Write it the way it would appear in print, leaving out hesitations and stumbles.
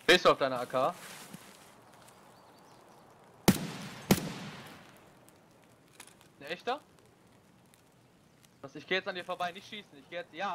Stehst du auf deiner AK? Ein echter? Ich gehe jetzt an dir vorbei, nicht schießen. Ich gehe jetzt. Ja.